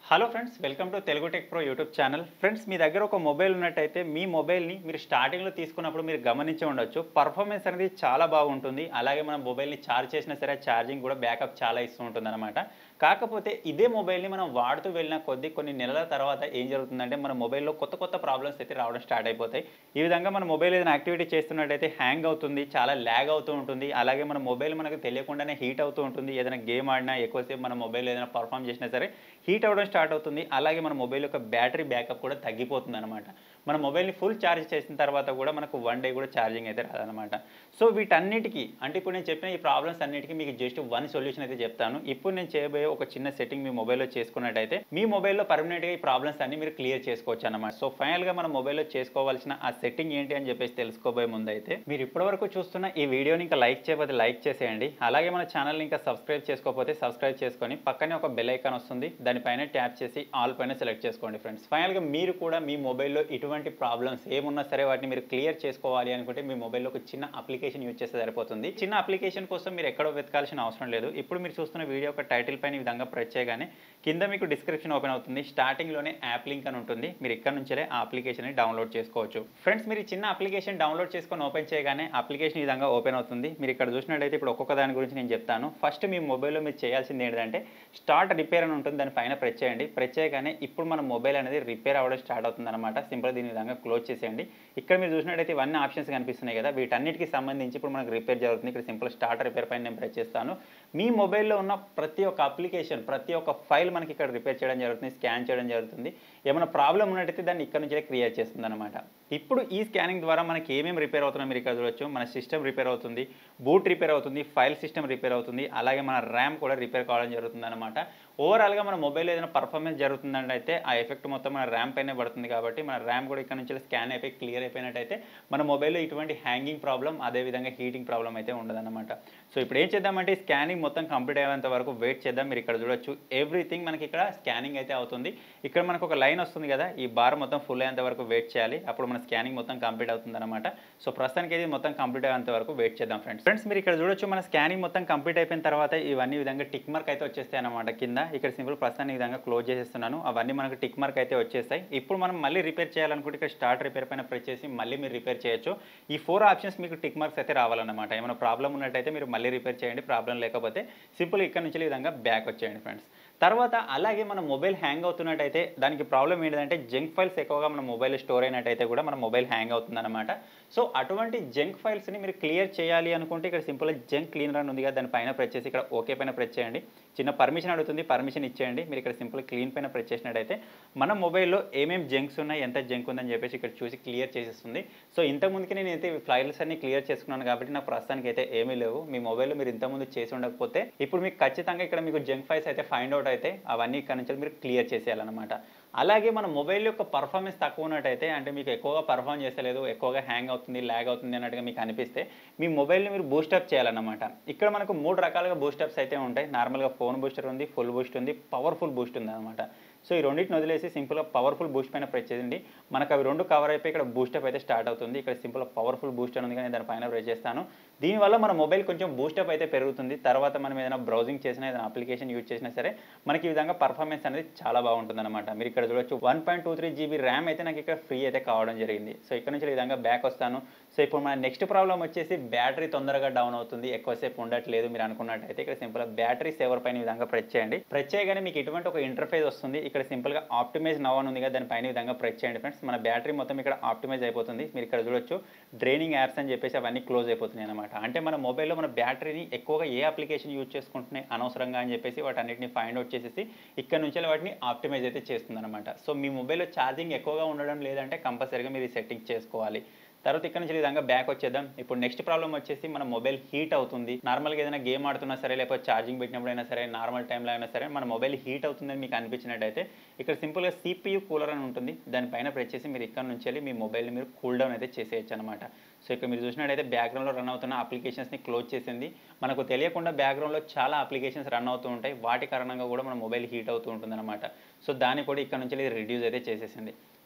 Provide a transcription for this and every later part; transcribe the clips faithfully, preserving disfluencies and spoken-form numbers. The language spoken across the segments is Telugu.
Hello friends, welcome to Telugu tech pro YouTube channel. Friends, మీ దగ్గర ఒక మొబైల్ ఉన్నట్టయితే మీ మొబైల్ని మీరు స్టార్టింగ్లో తీసుకున్నప్పుడు మీరు గమనించి ఉండొచ్చు, పర్ఫార్మెన్స్ అనేది చాలా బాగుంటుంది. అలాగే మనం మొబైల్ని ఛార్జ్ చేసినా సరే ఛార్జింగ్ కూడా బ్యాకప్ చాలా ఇస్తూ ఉంటుంది అనమాట. కాకపోతే ఇదే మొబైల్ని మనం వాడుతూ వెళ్ళిన కొద్దీ కొన్ని నెలల తర్వాత ఏం జరుగుతుందంటే మన మొబైల్లో కొత్త కొత్త ప్రాబ్లమ్స్ అయితే రావడం స్టార్ట్ అయిపోతాయి. ఈ విధంగా మన మొబైల్ ఏదైనా యాక్టివిటీ చేస్తున్నట్టయితే హ్యాంగ్ అవుతుంది, చాలా ల్యాగ్ అవుతూ ఉంటుంది. అలాగే మన మొబైల్ మనకు తెలియకుండానే హీట్ అవుతూ ఉంటుంది. ఏదైనా గేమ్ ఆడినా ఎక్కువసేపు మన మొబైల్ ఏదైనా పర్ఫామ్ చేసినా సరే హీట్ అవ్వడం స్టార్ట్ అవుతుంది. అలాగే మన మొబైల్ యొక్క బ్యాటరీ బ్యాకప్ కూడా తగ్గిపోతుంది అనమాట. మన మొబైల్ని ఫుల్ ఛార్జ్ చేసిన తర్వాత కూడా మనకు వన్ డే కూడా ఛార్జింగ్ అయితే రాదనమాట. సో వీటన్నిటికీ అంటే ఇప్పుడు నేను చెప్పిన ఈ ప్రాబ్లమ్స్ అన్నిటికీ మీకు జస్ట్ వన్ సొల్యూషన్ అయితే చెప్తాను. ఇప్పుడు నేను చేయబోయే ఒక చిన్న సెట్టింగ్ మీ మొబైల్లో చేసుకున్నట్టయితే మీ మొబైల్లో పర్మనెంట్గా ఈ ప్రాబ్లమ్స్ అన్ని మీరు క్లియర్ చేసుకోవచ్చు అనమాట. సో ఫైనల్గా మన మొబైల్లో చేసుకోవాల్సిన ఆ సెట్టింగ్ ఏంటి అని చెప్పేసి తెలుసుకోబోయే ముందు అయితే మీరు ఇప్పటివరకు చూస్తున్న ఈ వీడియోని ఇంకా లైక్ చేయకపోతే లైక్ చేసేయండి. అలాగే మన ఛానల్ని ఇంకా సబ్స్క్రైబ్ చేసుకోకపోతే సబ్స్క్రైబ్ చేసుకొని పక్కనే ఒక బెల్ ఐకాన్ వస్తుంది, దానిపైన ట్యాప్ చేసి ఆల్ పైన సెలెక్ట్ చేసుకోండి ఫ్రెండ్స్. ఫైనల్గా మీరు కూడా మీ మొబైల్లో ఇటువంటి ప్రాబ్లమ్స్ ఏమున్నా సరే వాటిని మీరు క్లియర్ చేసుకోవాలి అనుకుంటే మీ మొబైల్లో ఒక చిన్న అప్లికేషన్ యూజ్ చేస్తే సరిపోతుంది. చిన్న అప్లికేషన్ కోసం మీరు ఎక్కడో వెతకాల్సిన అవసరం లేదు. ఇప్పుడు మీరు చూస్తున్న వీడియో ఒక టైటిల్ పైన ఈ విధంగా ప్రెస్ చేయగానే కింద మీకు డిస్క్రిప్షన్ ఓపెన్ అవుతుంది. స్టార్టింగ్లోనే యాప్ లింక్ అని ఉంటుంది. మీరు ఇక్కడ నుంచే ఆ అప్లికేషన్ని డౌన్లోడ్ చేసుకోవచ్చు. ఫ్రెండ్స్, మీరు చిన్న అప్లికేషన్ డౌన్లోడ్ చేసుకొని ఓపెన్ చేయగానే అప్లికేషన్ ఈ విధంగా ఓపెన్ అవుతుంది. మీరు ఇక్కడ చూసినట్టయితే ఇప్పుడు ఒక్కొక్క దాని గురించి నేను చెప్తాను. ఫస్ట్ మీ మొబైల్లో మీరు చేయాల్సింది ఏంటంటే స్టార్ట్ రిపేర్ అని ఉంటుంది, దాని పైన ప్రెస్ చేయండి. ప్రెస్ చేయగానే ఇప్పుడు మన మొబైల్ అనేది రిపేర్ అవ్వడం స్టార్ట్ అవుతుంది అనమాట. సింపుల్ దీని విధంగా క్లోజ్ చేసేయండి. ఇక్కడ మీరు చూసినట్టయితే ఇవన్నీ ఆప్షన్స్ కనిపిస్తున్నాయి కదా, వీటన్నిటికి సంబంధించి ఇప్పుడు మనకు రిపేర్ జరుగుతుంది. ఇక్కడ సింపుల్ స్టార్ట్ రిపేర్ పైన నేను ప్రెస్ చేస్తాను. మీ మొబైల్లో ఉన్న ప్రతి ఒక్క అప్లికేషన్ ప్రతి ఒక్క ఫైల్ మనకి ఇక్కడ రిపేర్ చేయడం జరుగుతుంది, స్కాన్ చేయడం జరుగుతుంది. ఏమైనా ప్రాబ్లం ఉన్నట్టయితే దాన్ని ఇక్కడ నుంచి క్రియేట్ చేస్తుంది అనమాట. ఇప్పుడు ఈ స్కానింగ్ ద్వారా మనకి ఏమేమి రిపేర్ అవుతున్నాయో మీరు ఇక్కడ చూడొచ్చు. మన సిస్టమ్ రిపేర్ అవుతుంది, బూట్ రిపేర్ అవుతుంది, ఫైల్ సిస్టమ్ రిపేర్ అవుతుంది, అలాగే మన ర్యామ్ కూడా రిపేర్ కావడం జరుగుతుంది అనమాట. ఓవరాల్గా మన మొబైల్ ఏదైనా పర్ఫార్మెన్స్ జరుగుతుందంటే అయితే ఆ ఎఫెక్ట్ మొత్తం మన ర్యామ్ పైనే పడుతుంది. కాబట్టి మన ర్యామ్ కూడా ఇక్కడ నుంచి స్కాన్ అయిపోయి క్లియర్ అయిపోయినట్టయితే మన మొబైల్లో ఇటువంటి హ్యాంగింగ్ ప్రాబ్లం అదేవిధంగా హీటింగ్ ప్రాబ్లం అయితే ఉండదన్నమాట. సో ఇప్పుడు ఏం చేద్దామంటే స్కానింగ్ మొత్తం కంప్లీట్ అయ్యేంత వరకు వెయిట్ చేద్దాం. మీరు ఇక్కడ చూడొచ్చు ఎవ్రీథింగ్ మనకి ఇక్కడ స్కానింగ్ అయితే అవుతుంది. ఇక్కడ మనకు ఒక లైన్ వస్తుంది కదా, ఈ బార్ మొత్తం ఫుల్ అయ్యేంత వరకు వెయిట్ చేయాలి. అప్పుడు మన స్కానింగ్ మొత్తం కంప్లీట్ అవుతుంది అనమాట. సో ప్రస్తుతానికి ఇది మొత్తం కంప్లీట్ అయ్యేంత వరకు వెయిట్ చేద్దాం ఫ్రెండ్స్. ఫ్రెండ్స్ మీరు ఇక్కడ చూడొచ్చు మన స్కానింగ్ మొత్తం కంప్లీట్ అయిపోయిన తర్వాత ఇవన్నీ విధంగా టిక్ మార్క్ అయితే వచ్చేస్తాయి అనమాట కింద. ఇక్కడ సింపుల్ ప్రస్తుతానికి ఈ విధంగా క్లోజ్ చేసేస్తున్నాను. అవన్నీ మనకు టిక్ మార్క్ అయితే వచ్చేస్తాయి. ఇప్పుడు మనం మళ్ళీ రిపేర్ చేయాలనుకుంటే ఇక్కడ స్టార్ట్ రిపేర్ పైన ప్రెస్ చేసి మళ్ళీ మీరు రిపేర్ చేయొచ్చు. ఈ ఫోర్ ఆప్షన్స్ మీకు టిక్ మార్క్స్ అయితే రావాలన్నమాట. ఏమైనా ప్రాబ్లం ఉన్నట్టయితే మీరు మళ్ళీ రిపేర్ చేయండి, ప్రాబ్లం లేకపోతే సింపుల్ ఇక్కడ నుంచి ఈ విధంగా బ్యాక్ వచ్చేయండి ఫ్రెండ్స్. తర్వాత అలాగే మన మొబైల్ హ్యాంగ్ అవుతున్నట్టయితే దానికి ప్రాబ్లం ఏంటంటే జంక్ ఫైల్స్ ఎక్కువగా మన మొబైల్ స్టోర్ అయినట్టయితే కూడా మన మొబైల్ హ్యాంగ్ అవుతుందన్నమాట. సో అటువంటి జంక్ ఫైల్స్ని మీరు క్లియర్ చేయాలి అనుకుంటే ఇక్కడ సింపుల్గా జంక్ క్లీనర్ అని ఉంది కదా, దాని పైన ప్రెస్ చేసి ఇక్కడ ఓకే పైన ప్రెస్ చేయండి. చిన్న పర్మిషన్ అడుగుతుంది, పర్మిషన్ ఇచ్చేయండి. మీరు ఇక్కడ సింపుల్ క్లీన్ పైన ప్రెస్ చేసినట్టయితే మన మొబైల్లో ఏమేమి జంక్స్ ఉన్నాయి, ఎంత జంక్ ఉందని చెప్పేసి ఇక్కడ చూసి క్లియర్ చేసేస్తుంది. సో ఇంతకుముందుకి నేను అయితే ఫైల్స్ అన్ని క్లియర్ చేసుకున్నాను కాబట్టి నాకు ప్రస్తుతానికి అయితే ఏమీ లేవు. మీ మొబైల్లో మీరు ఇంతకుముందు చేసి ఉండకపోతే ఇప్పుడు మీకు ఖచ్చితంగా ఇక్కడ మీకు జంక్ ఫైల్స్ అయితే ఫైండ్ అవుట్ అయితే అవన్నీ ఇక్కడ నుంచి మీరు క్లియర్ చేసేయాలన్నమాట. అలాగే మన మొబైల్ యొక్క పర్ఫార్మెన్స్ తక్కువ ఉన్నట్టయితే అంటే మీకు ఎక్కువగా పర్ఫార్మ్ చేస్తలేదు, ఎక్కువగా హ్యాంగ్ అవుతుంది, ల్యాగ్ అవుతుంది అన్నట్టుగా మీకు అనిపిస్తే మీ మొబైల్ని మీరు బూస్టప్ చేయాలన్నమాట. ఇక్కడ మనకు మూడు రకాలుగా బూస్టప్స్ అయితే ఉంటాయి. నార్మల్గా ఫోన్ బూస్టర్ ఉంది, ఫుల్ బూస్ట్ ఉంది, పవర్ఫుల్ బూస్ట్ ఉంది అనమాట. సో ఈ రెండింటిని వదిలేసి సింపుల్గా పవర్ఫుల్ బూస్ట్ పైన ప్రెస్ చేయండి. మనకు అవి రెండు కవర్ అయిపోయి ఇక్కడ బూస్టప్ అయితే స్టార్ట్ అవుతుంది. ఇక్కడ సింపుల్గా పవర్ఫుల్ బూస్ట్ అని ఉంది కానీ దానిపైన ప్రెస్ చేస్తాను. దీనివల్ల మన మొబైల్ కొంచెం బూస్టప్ అయితే పెరుగుతుంది. తర్వాత మనం ఏదైనా బ్రౌజింగ్ చేసినా ఏదైనా అప్లికేషన్ యూజ్ చేసినా సరే మనకి ఈ విధంగా పర్ఫార్మెన్స్ అనేది చాలా బాగుంటుంది అనమాట. మీరు ఇక్కడ చూడొచ్చు one point two three GB RAM అయితే నాకు ఇక్కడ ఫ్రీ అయితే కావడం జరిగింది. సో ఇక్కడ నుంచి ఈ విధంగా బ్యాక్ వస్తాను. సో ఇప్పుడు మన నెక్స్ట్ ప్రాబ్లం వచ్చేసి బ్యాటరీ తొందరగా డౌన్ అవుతుంది, ఎక్కువసేపు ఉండట్లేదు మీరు అనుకున్నట్టయితే ఇక్కడ సింపుల్గా బ్యాటరీ సేవర్ పైన ఈ విధంగా ప్రెస్ చేయండి. ప్రెస్ చేయగానే మీకు ఇటువంటి ఒక ఇంటర్ఫేస్ వస్తుంది. ఇక్కడ సింపుల్గా ఆప్టిమైజ్ నవ్ అని ఉంది కదా, దానిపైన ఈ విధంగా ప్రెస్ చేయండి ఫ్రెండ్స్. మన బ్యాటరీ మొత్తం ఇక్కడ ఆప్టిమైజ్ అయిపోతుంది. మీరు ఇక్కడ చూడొచ్చు డ్రైనింగ్ యాప్స్ అని చెప్పేసి అవన్నీ క్లోజ్ అయిపోతున్నాయి అనమాట. అంటే మన మొబైల్లో మన బ్యాటరీని ఎక్కువగా ఏ అప్లికేషన్ యూజ్ చేసుకుంటున్నాయి అనవసరంగా అని చెప్పేసి వాటన్నిటిని ఫైండ్ అవుట్ చేసేసి ఇక్కడ నుంచి వాటిని ఆప్టిమైజ్ అయితే చేస్తుంది అనమాట. సో మీ మొబైల్లో ఛార్జింగ్ ఎక్కువగా ఉండడం లేదంటే కంపల్సరీగా మీరు సెట్టింగ్ చేసుకోవాలి. తర్వాత ఇక్కడ నుంచి ఈ విధంగా బ్యాక్ వచ్చేద్దాం. ఇప్పుడు నెక్స్ట్ ప్రాబ్లం వచ్చేసి మన మొబైల్ హీట్ అవుతుంది. నార్మల్గా ఏదైనా గేమ్ ఆడుతున్నా సరే లేకపోతే ఛార్జింగ్ పెట్టినప్పుడైనా సరే నార్మల్ టైంలో అయినా సరే మన మొబైల్ హీట్ అవుతుందని మీకు అనిపించినట్టయితే ఇక్కడ సింపుల్గా సిపియూ కూలర్ అని ఉంటుంది, దానిపైన ప్రెస్ చేసి మీరు ఇక్కడ నుంచి వెళ్ళి మీ మొబైల్ని మీరు కూల్ డౌన్ అయితే చేసేయచ్చు అనమాట. సో ఇక్కడ మీరు చూసినట్టయితే బ్యాక్గ్రౌండ్లో రన్ అవుతున్న అప్లికేషన్స్ని క్లోజ్ చేసింది. మనకు తెలియకుండా బ్యాక్గ్రౌండ్లో చాలా అప్లికేషన్స్ రన్ అవుతూ ఉంటాయి, వాటి కారణంగా కూడా మన మొబైల్ హీట్ అవుతూ ఉంటుంది అనమాట. సో దాన్ని కూడా ఇక్కడ నుంచి రిడ్యూస్ అయితే చేసేసింది.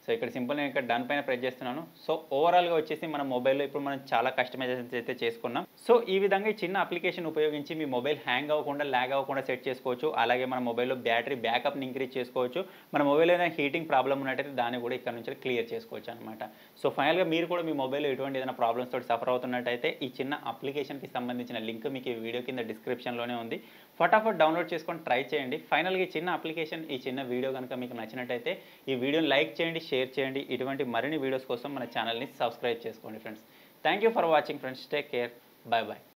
సో ఇక్కడ సింపుల్ నేను ఇక్కడ డన్ పైన ప్రెస్ చేస్తున్నాను. సో ఓవరాల్గా వచ్చేసి మన మొబైల్లో ఇప్పుడు మనం చాలా కస్టమైజేషన్స్ అయితే చేసుకున్నాం. సో ఈ విధంగా ఈ చిన్న అప్లికేషన్ ఉపయోగించి మీ మొబైల్ హ్యాంగ్ అవ్వకుండా ల్యాగ్ అవ్వకుండా సెట్ చేసుకోవచ్చు. అలాగే మన మొబైల్లో బ్యాటరీ బ్యాకప్ని ఇంక్రీజ్ చేసుకోవచ్చు. మన మొబైల్ ఏదైనా హీటింగ్ ప్రాబ్లం ఉన్నట్టయితే దాన్ని కూడా ఇక్కడ నుంచి క్లియర్ చేసుకోవచ్చు అనమాట. సో ఫైనల్గా మీరు కూడా మీ మొబైల్లో ఎటువంటి ఏదైనా ప్రాబ్లమ్స్ తోటి సఫర్ అవుతున్నట్టయితే ఈ చిన్న అప్లికేషన్కి సంబంధించిన లింక్ మీకు ఈ వీడియో కింద డిస్క్రిప్షన్లోనే ఉంది. ఫటాఫట్ డౌన్లోడ్ చేసుకొని ట్రై చేయండి. ఫైనల్గా ఈ చిన్న అప్లికేషన్ ఈ చిన్న వీడియో కనుక మీకు నచ్చినట్టయితే ఈ వీడియోని లైక్ చేయండి, షేర్ చేయండి. ఇటువంటి మరిన్ని వీడియోస్ కోసం మన ఛానల్ని సబ్స్క్రైబ్ చేసుకోండి friends. Thank you for watching friends. Take care. Bye bye.